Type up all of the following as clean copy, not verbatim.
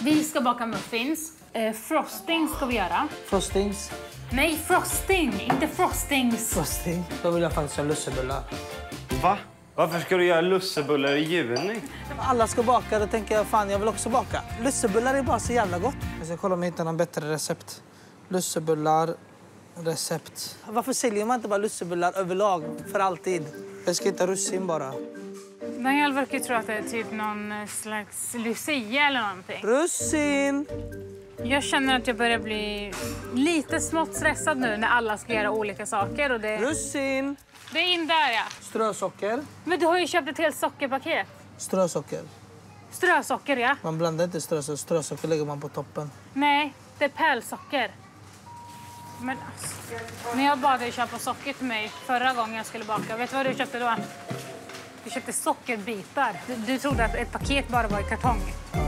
Vi ska baka muffins. Frosting ska vi göra. Frostings. Nej, frosting, inte frostings. Frosting. Då vill jag faktiskt ha lussebullar. Va? Varför ska du göra lussebullar i juni? Alla ska baka, då tänker jag fan jag vill också baka. Lussebullar är bara så jävla gott. Jag ska kolla om jag hittar någon bättre recept. Lussebullar, recept. Varför säljer man inte bara lussebullar överlag för alltid? Jag ska hitta russin bara. Daniel verkar tro att det är typ någon slags Lucia eller någonting. Russin! Jag känner att jag börjar bli lite smått stressad nu när alla ska göra olika saker. Och det... Russin! Det är in där, ja. Strösocker. Men du har ju köpt ett helt sockerpaket. Strösocker. Strösocker, ja. Man blandar inte strösocker. Strösocker lägger man på toppen. Nej, det är pärlsocker. Men alltså, när jag bad dig köpa socker till mig förra gången jag skulle baka, vet du vad du köpte då? Du köpte sockerbitar. Du trodde att ett paket bara var i kartong.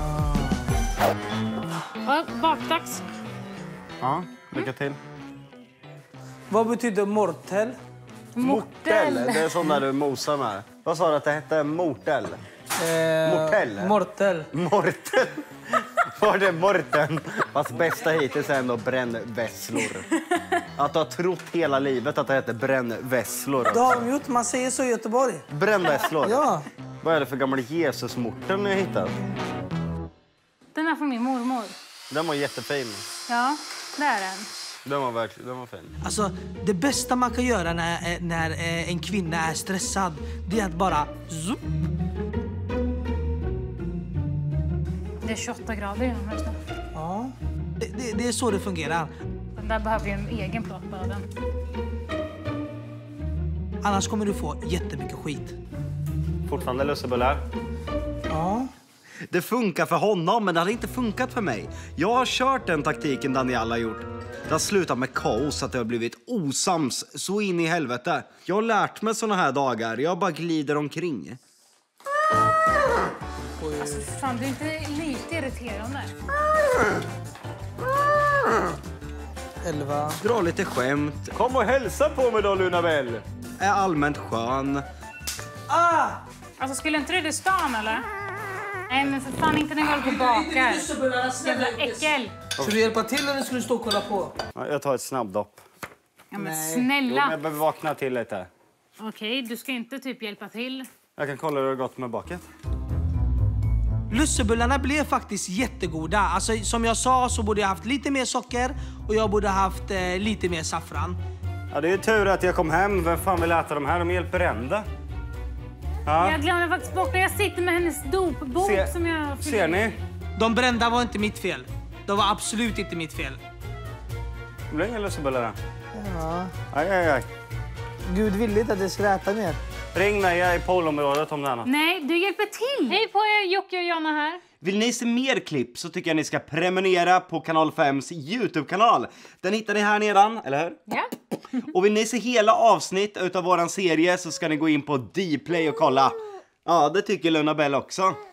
Ja, bakdags. Ja, lycka till. Vad betyder mortel? Mortel, det är sån där du mosar med. Vad sa du att det hette? Mortel? Mortel? Mortel. Mortel? Var det morten? Fast bästa hittills är ändå brännvässlor. Att du har trott hela livet att det heter brännvässlor. Det har de gjort, man säger så i Göteborg. Brännvässlor? Ja. Vad är det för gammal Jesusmorten ni har hittat? Den är från min mormor. Den var jättefin. Ja, det är den. Den var fin. Alltså, det bästa man kan göra när en kvinna är stressad, det är att bara... Zoop. Det är 28 grader inomhus nu. Ja. Det är så det fungerar. Den där behöver ju en egen plåt bara den. Annars kommer du få jättemycket skit. Fortfarande lussebullar. Ja. Det funkar för honom, men det hade inte funkat för mig. Jag har kört den taktiken Daniel har gjort. Det har slutat med kaos, att det har blivit osams så in i helvete. Jag har lärt mig såna här dagar. Jag bara glider omkring. Alltså, fan, du är inte lite irriterande. 11. Dra lite skämt. Kom och hälsa på mig då, Lunabell. Är allmänt skön. Alltså, skulle inte du stan, eller? Nej, men för fan inte när jag håller på och bakar. Jävla äckel. Ska du hjälpa till eller ska du stå och kolla på? Ja, jag tar ett snabbdopp. Ja, men Nej. Jo, men snälla. jag behöver vakna till lite. Okej, du ska inte typ hjälpa till. Jag kan kolla hur det har gått med baket. Lussebullarna blev faktiskt jättegoda. Alltså, som jag sa så borde jag haft lite mer socker och jag borde haft lite mer saffran. Ja, det är ju tur att jag kom hem. Vem fan vill äta de här? De är helt brända. Ja. Jag glömde faktiskt bort när jag sitter med hennes dopbok som jag... Ser ni? De brända var inte mitt fel. De var absolut inte mitt fel. Det blir inga lussebullar. Ja. Aj. Gud vill inte att jag ska äta mer. Ring mig, jag är i poolområdet om det är något. Nej, du hjälper till. Hej på er, Jocke och Jonna här. Vill ni se mer klipp så tycker jag ni ska prenumerera på Kanal 5s YouTube-kanal. Den hittar ni här nedan, eller hur? Ja. Och vill ni se hela avsnitt utav våran serie så ska ni gå in på Dplay och kolla. Ja, det tycker Lunabell också.